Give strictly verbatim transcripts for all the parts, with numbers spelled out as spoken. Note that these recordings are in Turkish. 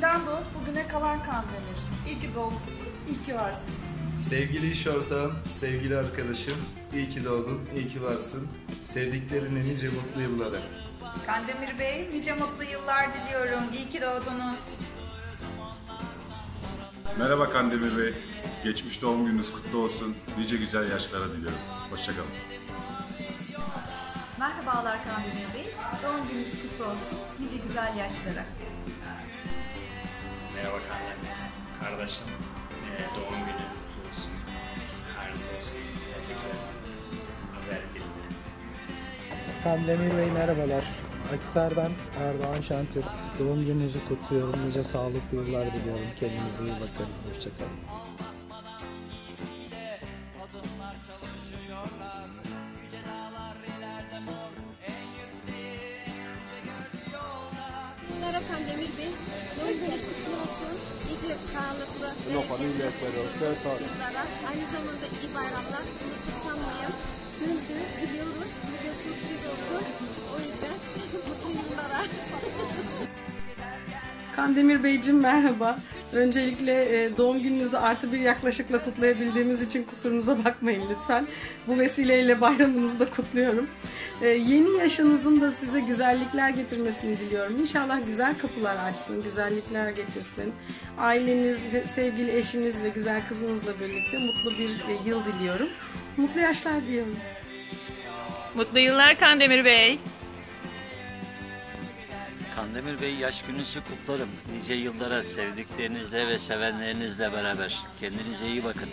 Dünden doğup bugüne kalan Kandemir. İyi ki doğmuşsun, iyi ki varsın. Sevgili iş ortağım, sevgili arkadaşım, iyi ki doğdun, iyi ki varsın. Sevdiklerine nice mutlu yıllara. Kandemir Bey, nice mutlu yıllar diliyorum. İyi ki doğdunuz. Merhaba Kandemir Bey. Geçmiş doğum gününüz kutlu olsun. Nice güzel yaşlara diliyorum. Hoşçakalın. Merhabalar Kandemir Bey. Doğum gününüz kutlu olsun. Nice güzel yaşlara. Merhaba Kandemir. Kardeşim, doğum günü kutlu olsun. Hayırlısı olsun. Tebrikler. Azel diline. Kandemir Bey merhabalar. Akhisar'dan Erdoğan Şentürk. Doğum gününüzü kutluyorum. Nice sağlıklı yıllar diliyorum. Kendinize iyi bakın. Hoşçakalın. Merhaba Kandemir Bey. Doğum gününüz kutlu olsun. Nice sağlıklı yıllara. Aynı zamanda iyi bayramlar. Unuttuk sanmayın. Güldü, biliyoruz. Bugün sürpriz olsun. O yüzden mutlu yıllara. Kandemir Beyciğim merhaba. Öncelikle doğum gününüzü artı bir yaklaşıkla kutlayabildiğimiz için kusurumuza bakmayın lütfen. Bu vesileyle bayramınızı da kutluyorum. Yeni yaşınızın da size güzellikler getirmesini diliyorum. İnşallah güzel kapılar açsın, güzellikler getirsin. Aileniz, sevgili eşiniz ve güzel kızınızla birlikte mutlu bir yıl diliyorum. Mutlu yaşlar diliyorum. Mutlu yıllar Kandemir Bey. Kandemir Bey yaş gününüzü kutlarım. Nice yıllara sevdiklerinizle ve sevenlerinizle beraber. Kendinize iyi bakın.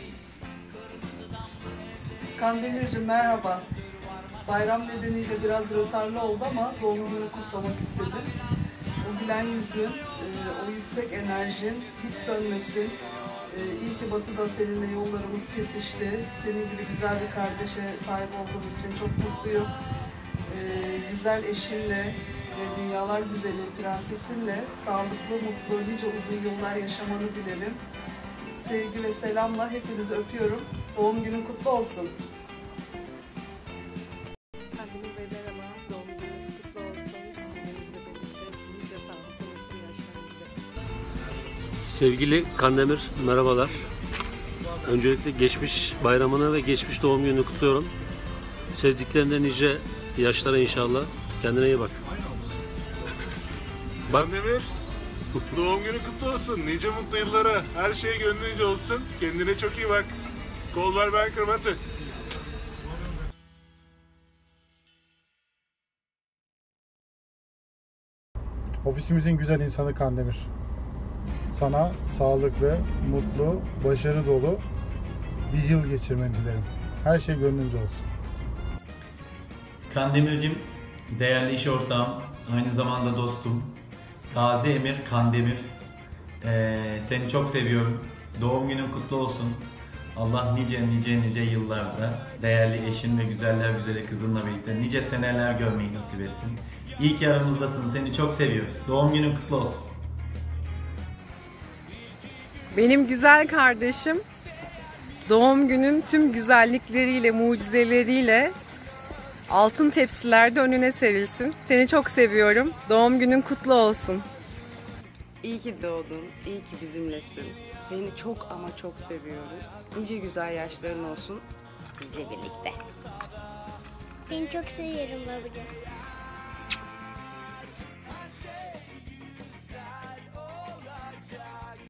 Kandemir'cim merhaba. Bayram nedeniyle biraz rötarlı oldu ama doğum gününü kutlamak istedim. O gülen yüzün, o yüksek enerjin hiç sönmesin. İyi ki Batı'da seninle yollarımız kesişti. Senin gibi güzel bir kardeşe sahip olduğum için çok mutluyum. Güzel eşinle ve dünyalar güzeli prensesinle sağlıklı, mutlu, nice uzun yıllar yaşamanı dilerim. Sevgi ve selamla hepinizi öpüyorum. Doğum günün kutlu olsun. Kandemir Bey merhaba. Doğum gününüz kutlu olsun. Ailenizle birlikte nice sağlıklı, mutlu yaşlar dilerim. Sevgili Kandemir merhabalar. Öncelikle geçmiş bayramını ve geçmiş doğum gününü kutluyorum. Sevdiklerine nice yaşlara inşallah. Kendine iyi bak. Kandemir, doğum günü kutlu olsun. Nice mutlu yıllara. Her şey gönlünce olsun. Kendine çok iyi bak. Kollar ben kırmatı. Ofisimizin güzel insanı Kandemir. Sana sağlıklı, mutlu, başarı dolu bir yıl geçirmeni dilerim. Her şey gönlünce olsun. Kandemir'cim, değerli iş ortağım, aynı zamanda dostum. Gazi Emir Kandemir. Ee, seni çok seviyorum. Doğum günün kutlu olsun. Allah nice nice nice yıllarda değerli eşin ve güzeller güzeli kızınla birlikte nice seneler görmeyi nasip etsin. İyi ki aramızdasın. Seni çok seviyoruz. Doğum günün kutlu olsun. Benim güzel kardeşim, doğum günün tüm güzellikleriyle, mucizeleriyle altın tepsilerde önüne serilsin. Seni çok seviyorum. Doğum günün kutlu olsun. İyi ki doğdun, iyi ki bizimlesin. Seni çok ama çok seviyoruz. Nice güzel yaşların olsun bizle birlikte. Seni çok seviyorum babacığım.